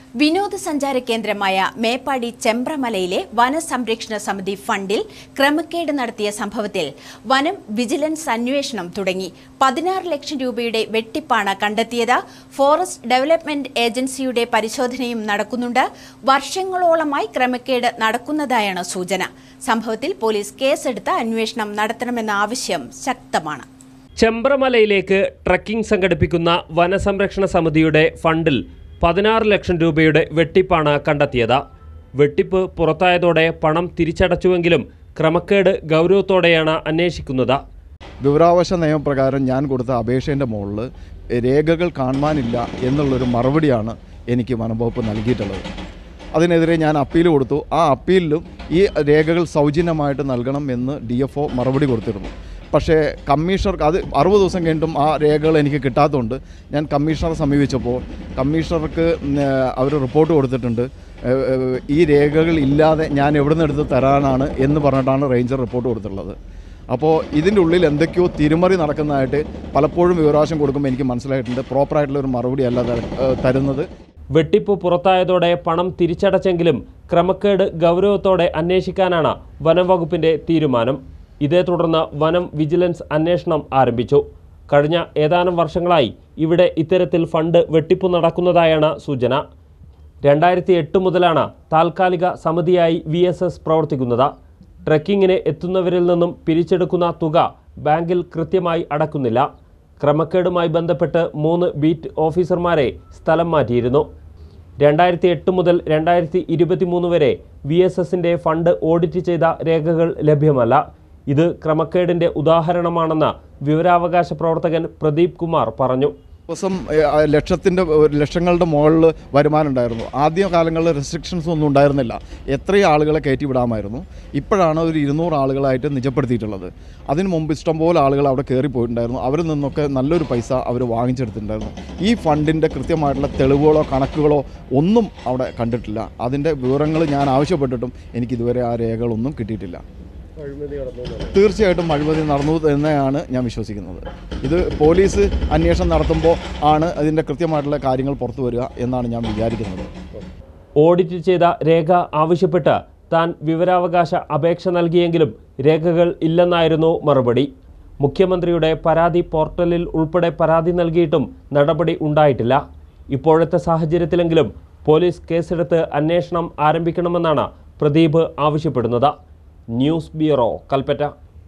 വിനോദസഞ്ചാര കേന്ദ്രമായ മേപ്പാടി ചെമ്പ്രമലയിലെ വനസംരക്ഷണ സമിതി ഫണ്ടിൽ ക്രമക്കേട് നടത്തിയ സംഭവത്തിൽ വനം വിജിലൻസ് അന്വേഷണം തുടങ്ങി. 16 ലക്ഷം രൂപയുടെ വെട്ടിപ്പാണ് കണ്ടെത്തിയത്. ഫോറസ്റ്റ് ഡെവലപ്മെന്റ് ഏജൻസിയുടെ പരിശോധനയും നടക്കുന്നുണ്ട്. വർഷങ്ങളോളമായി ക്രമക്കേട് നടക്കുന്നതായാണ് സൂചന. സംഭവത്തിൽ പോലീസ് കേസെടുത്ത് അന്വേഷണം നടത്തണമെന്ന ആവശ്യം ശക്തമാണ്. ചെമ്പ്രമലയിലേക്ക് ട്രക്കിംഗ് സംഘടിപ്പിക്കുന്ന വനസംരക്ഷണ സമിതിയുടെ ഫണ്ടിൽ 16 ലക്ഷം രൂപയുടെ വെട്ടിപ്പാണ് കണ്ടെത്തിയത്. വെട്ടിപ്പ് പുറത്തായതോടെ പണം തിരിച്ചടച്ചുവെങ്കിലും ക്രമക്കേട് ഗൗരവത്തോടെയാണ് അന്വേഷിക്കുന്നത്. വിവരാവകാശ നിയമപ്രകാരം ഞാൻ കൊടുത്ത അപേക്ഷേൻ്റെ മുകളിൽ രേഖകൾ കാണുവാനില്ല എന്നുള്ളൊരു മറുപടിയാണ് എനിക്ക് വനംവകുപ്പ് നൽകിയിട്ടുള്ളത്. അതിനെതിരെ ഞാൻ അപ്പീൽ കൊടുത്തു. ആ അപ്പീലിലും ഈ രേഖകൾ സൗജന്യമായിട്ട് നൽകണം എന്ന് DFO മറുപടി കൊടുത്തിരുന്നു. പക്ഷേ കമ്മീഷണർക്ക് അത് 60 ദിവസം കഴിഞ്ഞിട്ടും ആ രേഖകൾ എനിക്ക് കിട്ടാത്തതുകൊണ്ട് ഞാൻ കമ്മീഷണറെ സമീപിച്ചപ്പോൾ കമ്മീഷണർക്ക് അവർ റിപ്പോർട്ട് കൊടുത്തിട്ടുണ്ട്. ഈ രേഖകൾ ഇല്ലാതെ ഞാൻ എവിടെ നിന്ന് എടുത്ത് തരാനാണ് എന്ന് പറഞ്ഞിട്ടാണ് റേഞ്ചർ റിപ്പോർട്ട് കൊടുത്തിട്ടുള്ളത്. അപ്പോൾ ഇതിൻ്റെ ഉള്ളിൽ എന്തൊക്കെയോ തിരിമറി നടക്കുന്നതായിട്ട് പലപ്പോഴും വിവരാവകാശം കൊടുക്കുമ്പോൾ എനിക്ക് മനസ്സിലായിട്ടുണ്ട്. പ്രോപ്പറായിട്ടുള്ളൊരു മറുപടി അല്ല തരുന്നത്. വെട്ടിപ്പ് പുറത്തായതോടെ പണം തിരിച്ചടച്ചെങ്കിലും ക്രമക്കേട് ഗൗരവത്തോടെ അന്വേഷിക്കാനാണ് വനംവകുപ്പിൻ്റെ തീരുമാനം. ഇതേ തുടർന്ന് വനം വിജിലൻസ് അന്വേഷണം ആരംഭിച്ചു. കഴിഞ്ഞ ഏതാനും വർഷങ്ങളായി ഇവിടെ ഇത്തരത്തിൽ ഫണ്ട് വെട്ടിപ്പ് നടക്കുന്നതായാണ് സൂചന. 2008 മുതലാണ് താൽക്കാലിക സമിതിയായി VSS പ്രവർത്തിക്കുന്നത്. ട്രക്കിങ്ങിന് എത്തുന്നവരിൽ നിന്നും പിരിച്ചെടുക്കുന്ന തുക ബാങ്കിൽ കൃത്യമായി അടക്കുന്നില്ല. ക്രമക്കേടുമായി ബന്ധപ്പെട്ട് 3 ബീറ്റ് ഓഫീസർമാരെ സ്ഥലം മാറ്റിയിരുന്നു. 2008 മുതൽ 2023 വരെ VSSൻ്റെ ഫണ്ട് ഓഡിറ്റ് ചെയ്ത രേഖകൾ ലഭ്യമല്ല. ഇത് ക്രമക്കേടിൻ്റെ ഉദാഹരണമാണെന്ന് വിവരാവകാശ പ്രവർത്തകൻ പ്രദീപ് കുമാർ പറഞ്ഞു. ദിവസം ലക്ഷങ്ങളുടെ മുകളിൽ വരുമാനം ഉണ്ടായിരുന്നു. ആദ്യ കാലങ്ങളിൽ റെസ്ട്രിക്ഷൻസ് ഒന്നും ഉണ്ടായിരുന്നില്ല. എത്രയും ആളുകളെ കയറ്റിവിടാമായിരുന്നു. ഇപ്പോഴാണ് ഒരു 200 ആളുകളായിട്ട് നിജപ്പെടുത്തിയിട്ടുള്ളത്. അതിന് മുമ്പ് ഇഷ്ടംപോലെ ആളുകൾ അവിടെ കയറിപ്പോയിട്ടുണ്ടായിരുന്നു. അവരിൽ നിന്നൊക്കെ നല്ലൊരു പൈസ അവർ വാങ്ങിച്ചെടുത്തിട്ടുണ്ടായിരുന്നു. ഈ ഫണ്ടിൻ്റെ കൃത്യമായിട്ടുള്ള തെളിവുകളോ കണക്കുകളോ ഒന്നും അവിടെ കണ്ടിട്ടില്ല. അതിൻ്റെ വിവരങ്ങൾ ഞാൻ ആവശ്യപ്പെട്ടിട്ടും എനിക്കിതുവരെ ആ രേഖകളൊന്നും കിട്ടിയിട്ടില്ല. തീർച്ചയായിട്ടും അഴിമതി നടന്നു തന്നെയാണ് ഞാൻ വിശ്വസിക്കുന്നത്. ഇത് പോലീസ് അന്വേഷണം നടത്തുമ്പോൾ ആണ് അതിൻ്റെ കൃത്യമായിട്ടുള്ള കാര്യങ്ങൾ പുറത്തു വരിക എന്നാണ് ഞാൻ വിചാരിക്കുന്നത്. ഓഡിറ്റ് ചെയ്ത രേഖ ആവശ്യപ്പെട്ട് താൻ വിവരാവകാശ അപേക്ഷ നൽകിയെങ്കിലും രേഖകൾ ഇല്ലെന്നായിരുന്നു മറുപടി. മുഖ്യമന്ത്രിയുടെ പരാതി പോർട്ടലിൽ ഉൾപ്പെടെ പരാതി നൽകിയിട്ടും നടപടി ഉണ്ടായിട്ടില്ല. ഇപ്പോഴത്തെ സാഹചര്യത്തിലെങ്കിലും പോലീസ് കേസെടുത്ത് അന്വേഷണം ആരംഭിക്കണമെന്നാണ് പ്രദീപ് ആവശ്യപ്പെടുന്നത്. News bureau, Kalpetta.